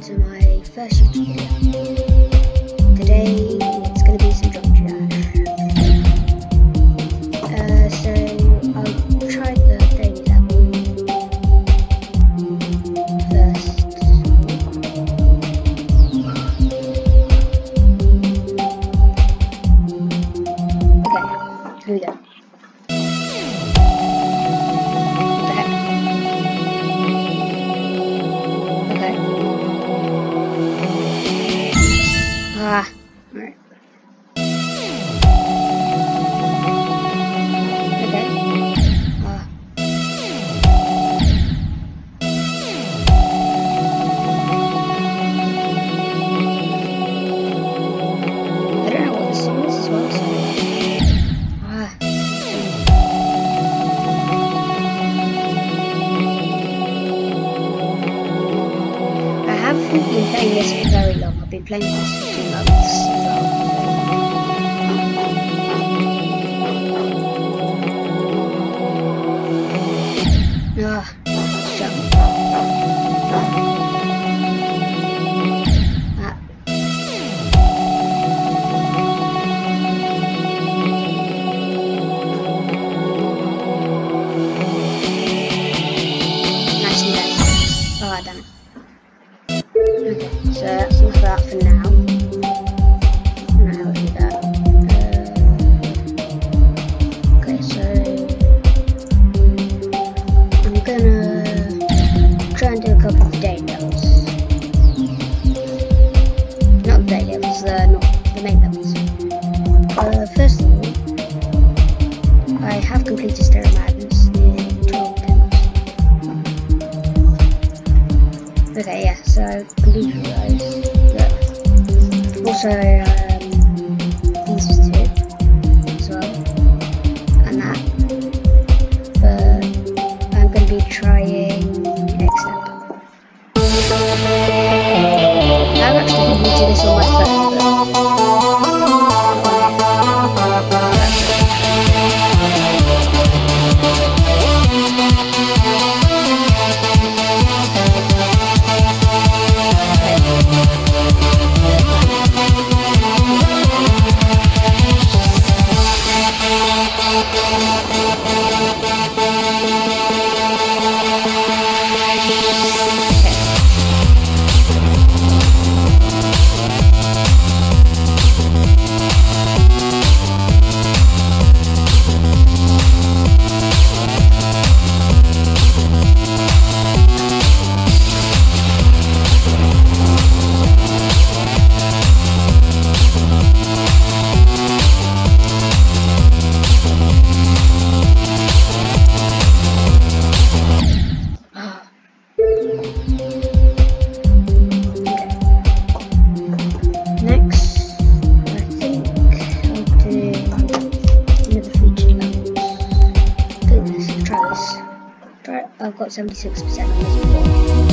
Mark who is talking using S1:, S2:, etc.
S1: to my first YouTube video. Today it's going to be some jump dash. So I'll try the daily level first. Okay, here we go. Alright. Okay. I don't know what this song is as well, so. I haven't been playing this for very long. I've been playing this for 2 months as well. Jump. Nicely done. Oh, damn it. Okay, so that's enough of that for now. Now I'll do that. Okay, so I'm gonna try and do a couple of day levels. Not the day levels, not the main levels. First of all, I have completed Stereo Madness in 12 demos. Okay, yeah, so completed those. Yeah. Also, these two as well, and that. But I'm going to be trying XD. I've actually completed this on my phone, but I've got 76% on this before.